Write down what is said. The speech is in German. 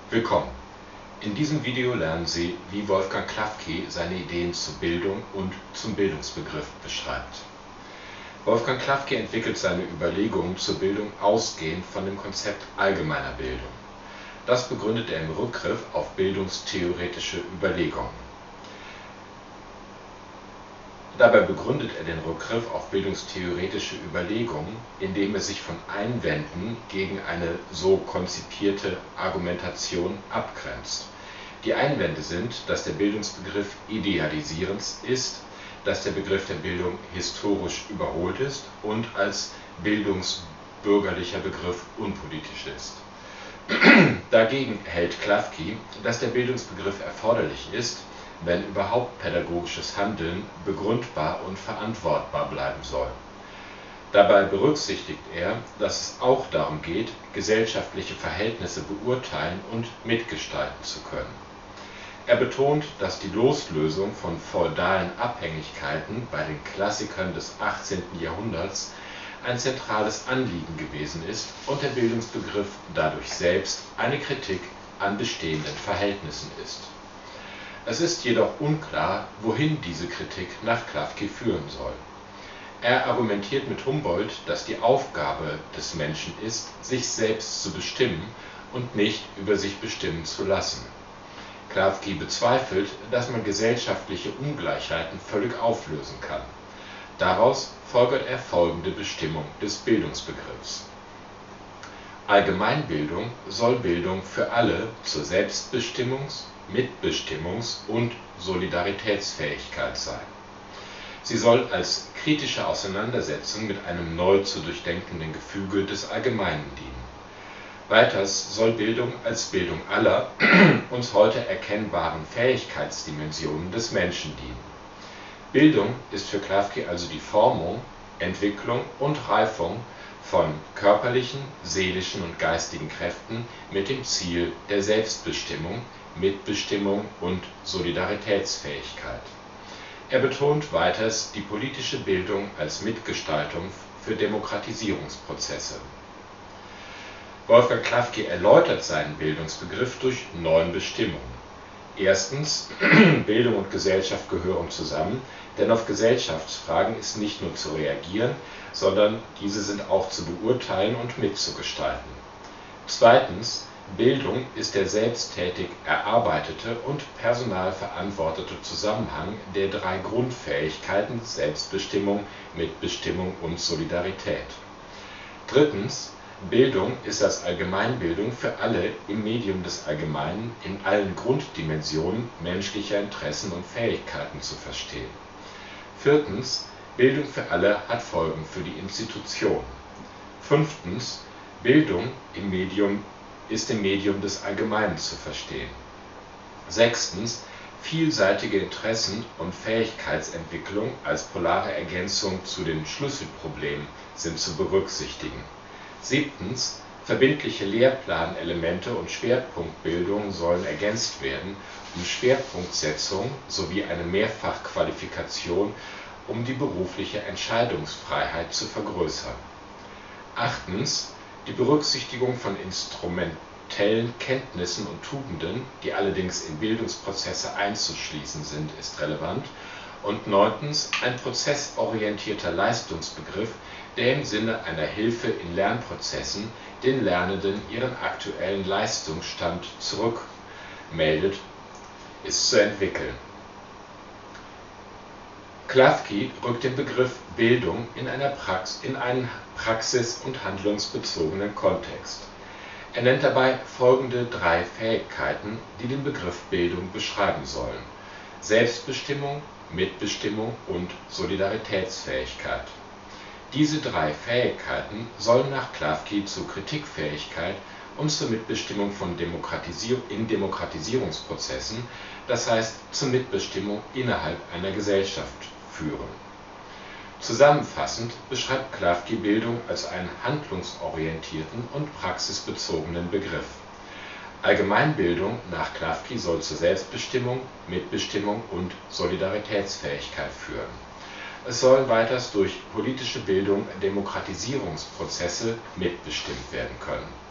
Willkommen! In diesem Video lernen Sie, wie Wolfgang Klafki seine Ideen zur Bildung und zum Bildungsbegriff beschreibt. Wolfgang Klafki entwickelt seine Überlegungen zur Bildung ausgehend von dem Konzept allgemeiner Bildung. Das begründet er im Rückgriff auf bildungstheoretische Überlegungen. Dabei begründet er den Rückgriff auf bildungstheoretische Überlegungen, indem er sich von Einwänden gegen eine so konzipierte Argumentation abgrenzt. Die Einwände sind, dass der Bildungsbegriff idealisierend ist, dass der Begriff der Bildung historisch überholt ist und als bildungsbürgerlicher Begriff unpolitisch ist. Dagegen hält Klafki, dass der Bildungsbegriff erforderlich ist, wenn überhaupt pädagogisches Handeln begründbar und verantwortbar bleiben soll. Dabei berücksichtigt er, dass es auch darum geht, gesellschaftliche Verhältnisse beurteilen und mitgestalten zu können. Er betont, dass die Loslösung von feudalen Abhängigkeiten bei den Klassikern des 18. Jahrhunderts ein zentrales Anliegen gewesen ist und der Bildungsbegriff dadurch selbst eine Kritik an bestehenden Verhältnissen ist. Es ist jedoch unklar, wohin diese Kritik nach Klafki führen soll. Er argumentiert mit Humboldt, dass die Aufgabe des Menschen ist, sich selbst zu bestimmen und nicht über sich bestimmen zu lassen. Klafki bezweifelt, dass man gesellschaftliche Ungleichheiten völlig auflösen kann. Daraus folgert er folgende Bestimmung des Bildungsbegriffs: Allgemeinbildung soll Bildung für alle zur Selbstbestimmungs-, Mitbestimmungs- und Solidaritätsfähigkeit sein. Sie soll als kritische Auseinandersetzung mit einem neu zu durchdenkenden Gefüge des Allgemeinen dienen. Weiters soll Bildung als Bildung aller uns heute erkennbaren Fähigkeitsdimensionen des Menschen dienen. Bildung ist für Klafki also die Formung, Entwicklung und Reifung von körperlichen, seelischen und geistigen Kräften mit dem Ziel der Selbstbestimmung, Mitbestimmung und Solidaritätsfähigkeit. Er betont weiters die politische Bildung als Mitgestaltung für Demokratisierungsprozesse. Wolfgang Klafki erläutert seinen Bildungsbegriff durch 9 Bestimmungen. Erstens, Bildung und Gesellschaft gehören zusammen, denn auf Gesellschaftsfragen ist nicht nur zu reagieren, sondern diese sind auch zu beurteilen und mitzugestalten. Zweitens, Bildung ist der selbsttätig erarbeitete und personalverantwortete Zusammenhang der 3 Grundfähigkeiten Selbstbestimmung, Mitbestimmung und Solidarität. Drittens, Bildung ist als Allgemeinbildung für alle im Medium des Allgemeinen in allen Grunddimensionen menschlicher Interessen und Fähigkeiten zu verstehen. Viertens, Bildung für alle hat Folgen für die Institution. Fünftens, Bildung ist im Medium des Allgemeinen zu verstehen. Sechstens, vielseitige Interessen und Fähigkeitsentwicklung als polare Ergänzung zu den Schlüsselproblemen sind zu berücksichtigen. Siebtens, verbindliche Lehrplanelemente und Schwerpunktbildung sollen ergänzt werden, um Schwerpunktsetzung sowie eine Mehrfachqualifikation um die berufliche Entscheidungsfreiheit zu vergrößern. Achtens, die Berücksichtigung von instrumentellen Kenntnissen und Tugenden, die allerdings in Bildungsprozesse einzuschließen sind, ist relevant. Und neuntens, ein prozessorientierter Leistungsbegriff, der im Sinne einer Hilfe in Lernprozessen den Lernenden ihren aktuellen Leistungsstand zurückmeldet, ist zu entwickeln. Klafki rückt den Begriff Bildung in einen praxis- und handlungsbezogenen Kontext. Er nennt dabei folgende 3 Fähigkeiten, die den Begriff Bildung beschreiben sollen: Selbstbestimmung, Mitbestimmung und Solidaritätsfähigkeit. Diese 3 Fähigkeiten sollen nach Klafki zur Kritikfähigkeit und zur Mitbestimmung in Demokratisierungsprozessen, das heißt zur Mitbestimmung innerhalb einer Gesellschaft, führen. Zusammenfassend beschreibt Klafki Bildung als einen handlungsorientierten und praxisbezogenen Begriff. Allgemeinbildung nach Klafki soll zur Selbstbestimmung, Mitbestimmung und Solidaritätsfähigkeit führen. Es sollen weiters durch politische Bildung Demokratisierungsprozesse mitbestimmt werden können